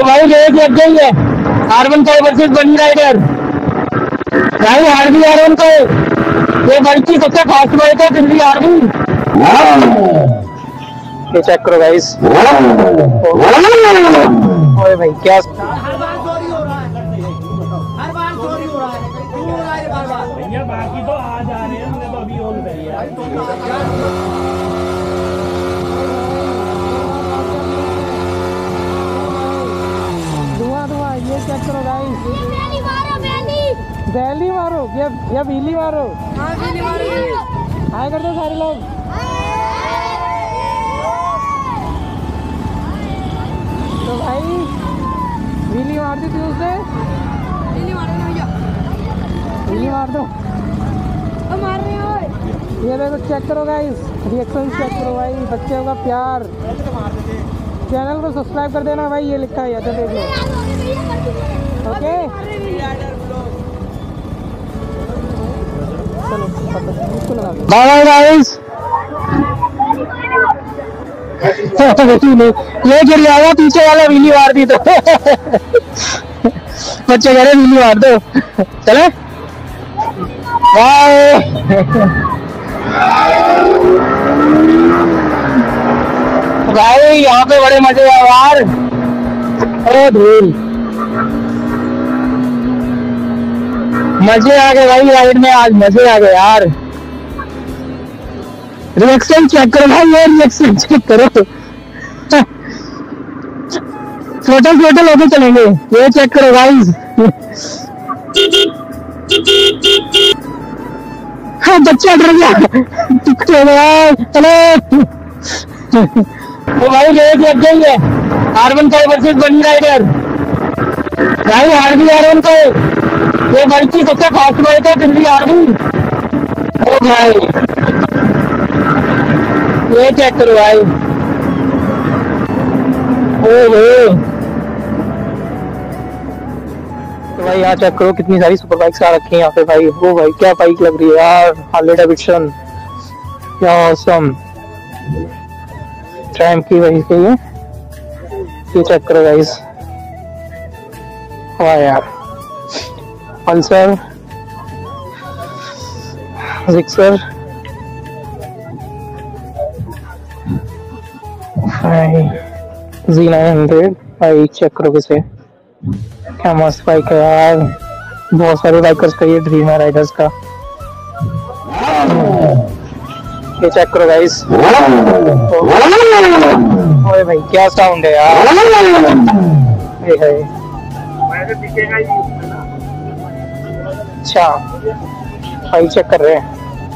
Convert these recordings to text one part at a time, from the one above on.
भाई रेस लग गई है R15 वर्सेस बनी राइडर। भाई हार भी R1 को, ये वर्ल्ड की सबसे फास्ट बाइक है, दिल्ली हार गई। ये चेक करो गाइस। ओए भाई क्या हर बार चोरी हो रहा है, हर बार चोरी हो रहा है, क्यों हो रहा है बार बार? भैया बाकी तो आ जा रहे हैं, हमने तो अभी ऑन करी है। धुआं ये चेक करो गाइस। बैली मारो या बिल्ली मारो। हाय कर दो सारे लोग। तो भाई बिल्ली मार दी थी उसने। बिल्ली मार दो भैया, बिल्ली मार दो। मार रहे हो ये देखो, चेक करो गाइस, रिएक्शन चेक करो भाई। बच्चों का प्यार, चैनल को सब्सक्राइब कर देना भाई, ये लिखा है यहाँ देख लो। Okay bye guys. ये गिर जाएगा, पीछे वाला बिल्ली मार दी तो बच्चे कह रहे बिल्ली मार दो। चले बाय। भाई यहाँ पे बड़े मजे हैं यार। अरे धूल, मजे आ गए भाई राइड में, आज मजे आ गए यार। रिएक्शन चेक करो भाई, ये रिएक्शन चेक करो। छोटे छोटे लोग चलेंगे, ये चेक करो गाइस। हाँ बच्चा डर गया। चलो तो भाई रेस लग गई है R15 वर्सेस बनी राइडर। भाई हार भी R1 को, ये वर्ल्ड की सबसे फास्ट बाइक है, दिल्ली हार गई। ओ भाई ये चेक करो भाई। ओहो तो भाई यहाँ चेक करो, कितनी सारी सुपर बाइक्स आ रखी हैं यहाँ पे भाई। ओ भाई क्या बाइक लग रही है यार, हार्ले डेविडसन, क्या ऑसम। ट्रैम्प की बाइक है ये चेक करो गाइस। वाह यार, पल्सर, जिक्सर, Z900 भाई चेक करो किसे, क्या मस्त बाइक है यार। बहुत सारे बाइकर्स का ये ड्रीम है राइडर्स का। ये चेक करो गाइस। ओए भाई क्या साउंड है यार। अच्छा भाई चेक कर रहे हैं।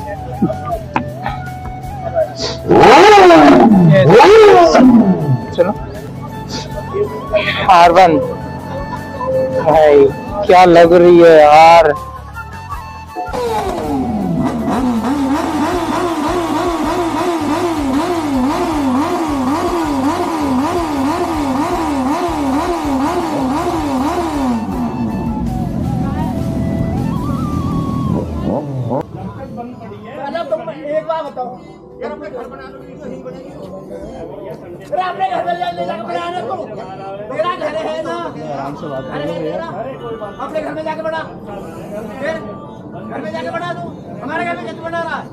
चलो R1 भाई क्या लग रही है यार। एक बार बताओ यार, अपने घर बना लो, यही बनेगी। अरे अपने घर में ले जाकर बनाने को, मेरा घर है ना, आराम से बात करो भैया। अपने घर में जाके बना, फिर घर में जाके बना दो। हमारे घर में कैसे बना रहा है?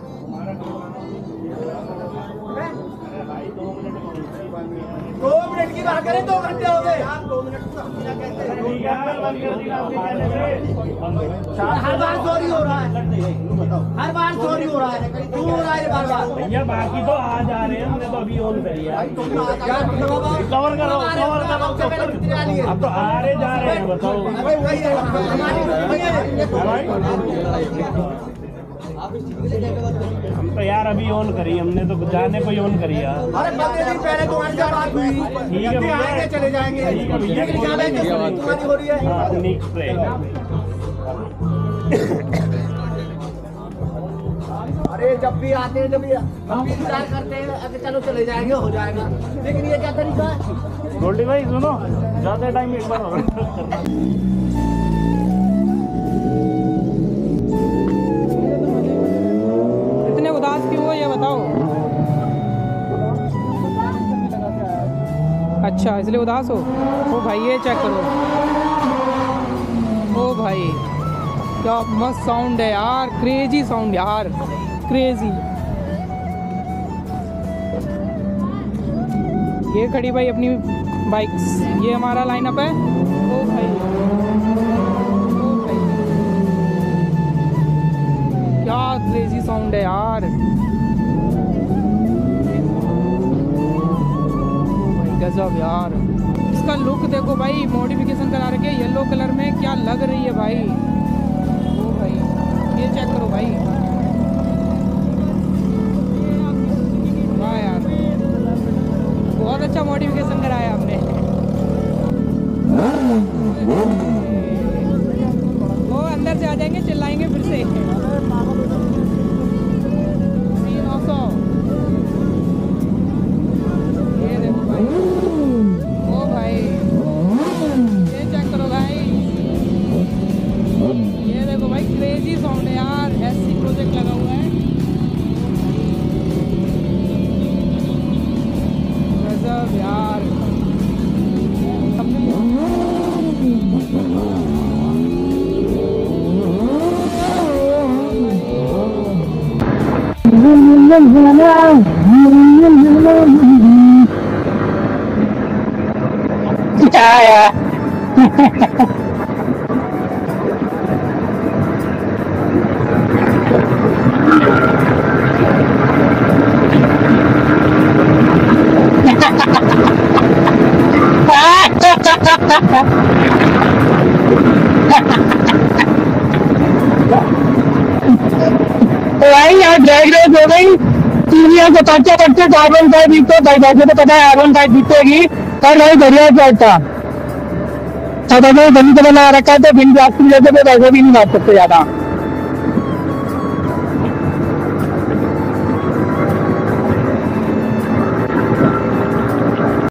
2 मिनट की बात करें, 2 घंटे हो गए। 2 मिनट हर बार चोरी हो रहा है, हर बार चोरी हो रहा है, क्यों हो रहा है बार बार? भैया बाकी तो आ जा रहे हैं, हमने तो अभी ऑन करी है। कवर करो, अब तो आ रहे जा रहे हैं, बताओ। हम तो यार अभी ऑन करी, हमने तो जाने को ही ऑन करी यार। अरे 15 दिन पहले तुम्हारी जब बात हुई, ठीक है भैया, आएंगे चले जाएंगे, लेकिन ज्यादा तुम्हारी हो रही है। अरे जब भी आते हैं, जब भी हम भी इंतजार करते हैं, अगर चलो चले जाएंगे, हो जाएगा, लेकिन ये क्या तरीका है? गोल्डी भाई सुनो, ज्यादा टाइम एक बार इतने उदास क्यों हो ये बताओ। अच्छा इसलिए उदास हो। ओ भाई ये चेक करो, ओ भाई क्या मस्त साउंड है यार, क्रेजी साउंड यार, क्रेजी। ये खड़ी भाई अपनी बाइक्स, ये हमारा लाइनअप है। ओ भाई, ओ भाई क्या क्रेजी साउंड है यार, गजब यार। इसका लुक देखो भाई, मॉडिफिकेशन करा रखे येलो कलर में, क्या लग रही है भाई। ओ भाई ये चेक करो भाई, वाह यार बहुत अच्छा मॉडिफिकेशन कराया आपने। वो अंदर से आ जाएंगे, चिल्लाएंगे फिर से। 900 ये देखो भाई, ओ भाई ये चेक करो भाई, ये देखो भाई क्रेजी साउंड है यार। एससी प्रोजेक्ट लगा हुआ है, गजब यार। तो भाई यहाँ ड्रैग रेस हो गई, टीवीएस को पटके पटके R15 जीतो भाई। वैसे तो पता है R15 जीतेगी, पर भाई बढ़िया चलता अब अगर बनी तो बना रखा है तो बिन ब्लास्ट की वजह से वैसे भी नहीं मार सकते ज्यादा।